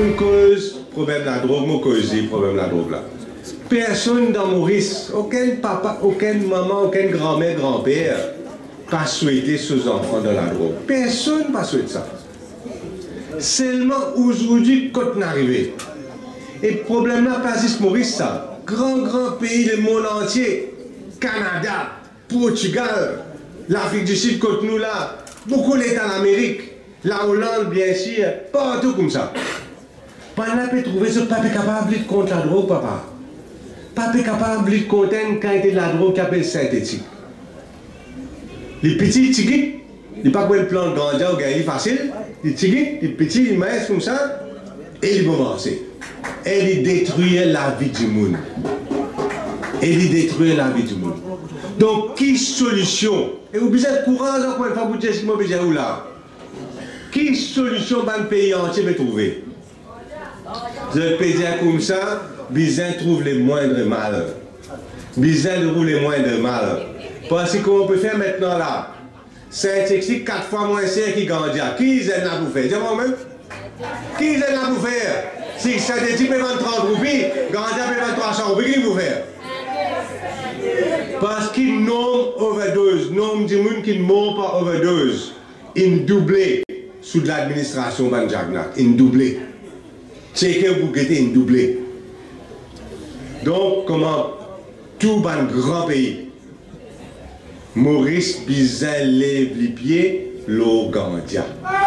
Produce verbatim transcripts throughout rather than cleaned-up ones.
Moi, cause problème de la drogue, moi, cause le problème de la drogue là. Personne dans Maurice, aucun papa, aucun maman, aucun grand-mère, grand-père, pas souhaité ses enfants dans la drogue. Personne n'a souhaité ça. Seulement aujourd'hui, quand on est arrivé. Et le problème là, pas juste Maurice, ça. Grand, grand pays du monde entier, Canada, Portugal, l'Afrique du Sud, quand nous là, beaucoup d'États d'Amérique, la Hollande, bien sûr, partout comme ça. Pendant là, peut trouver ce papier capable de lutter contre la drogue, papa. Papier capable de lutter contre une qualité de la drogue qui appelle synthétique. Les petits tigres, ils ne pas le plan de ganja ou gagner facile. Les tigres, les petits, ils minces comme ça, et ils vont avancer. Et ils détruisent la vie du monde. Et ils détruisent la vie du monde. Donc, quelle solution? Et vous besoin de courage, encore une fois, vous dites ce que vous besoin où là? Quelle solution va le pays entier peut trouver? Je peux dire comme ça, besoin trouve les moindres mal. Besoin de trouver les moindres mal. Parce que qu'on peut faire maintenant là, synthétique quatre fois moins cher que Gandia. Qui ils aiment là pour faire? Dis-moi même. Qui ils aiment là pour faire? Si synthétique peut vendre trente roupies, Gandia peut vendre trois cents roupies, qui vous faire? Parce qu'ils n'ont overdose, n'ont du monde qui ne meurt pas overdose. Ils doublent sous de l'administration Ban Jagna. Ils doublent. C'est que vous guettez une doublée. Donc, comment tout un grand pays, Maurice Bizin lève les pieds, l'eau Gandia.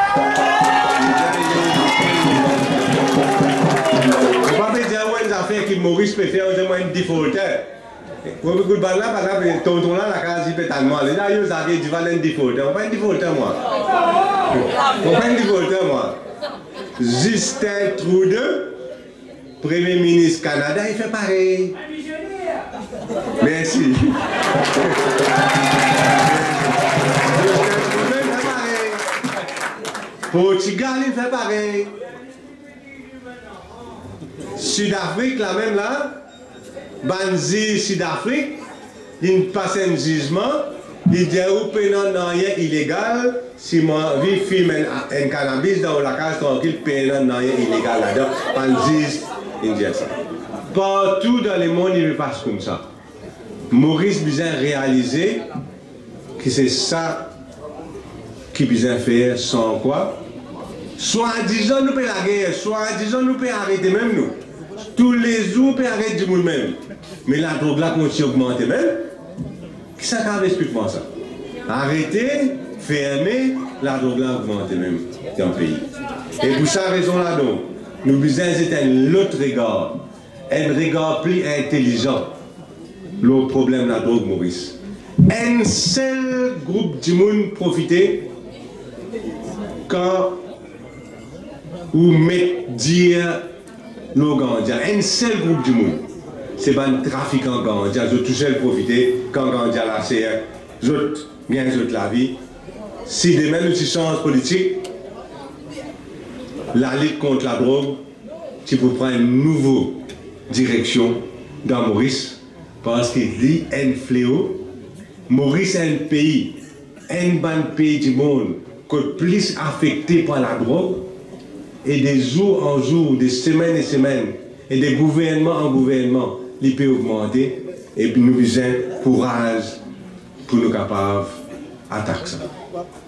On ne va pas dire une affaire que Maurice peut faire, on un defaulter. Vous avez beaucoup de balles là, par exemple, tonton là, la case, il peut tellement aller. Là, vous avez dit, un defaulter. On ne pas un defaulter, moi. On ne pas un defaulter, moi. Justin Trudeau, Premier ministre Canada, il fait pareil. Merci. Justin Trudeau, il fait pareil. Portugal, il fait pareil. Sud-Afrique, là même là, Banzi, Sud-Afrique, il passe un jugement, il dit ou pénal n'a rien illégal, si moi vie filme un cannabis dans la case tranquille, pénal n'a rien illégal là-dedans, Banzi, il dit ça. Partout dans le monde, il passe comme ça. Maurice Bizin réalisé que c'est ça qu'il besoin faire sans quoi. Soit-disant nous pouvons la guerre, soit-disant nous pouvons arrêter même nous. Tous les jours, nous pouvons arrêter du monde même. Mais la drogue là continue à augmenter même. Qui ça qui explique-moi ça? Arrêter, fermer, la drogue là augmenter même dans le pays. Et pour cette raison là donc, nous besoin d'un autre regard, un regard plus intelligent, le problème de la drogue, Maurice. Un seul groupe du monde profiter quand vous mettez dire le Gandia, un seul groupe du monde. C'est pas un trafiquant Gandia, je tout seul profiter quand Gandia la serre, je gagne la vie. Si demain nous changeons politique, la lutte contre la drogue, tu peux prendre une nouvelle direction dans Maurice, parce qu'il dit un fléau. Maurice est un pays, un bon pays du monde, qui est plus affecté par la drogue, et des jours en jours, des semaines et semaines, et des gouvernements en gouvernement, il peut augmenter, et puis nous avons courage pour nous capables d'attaquer ça.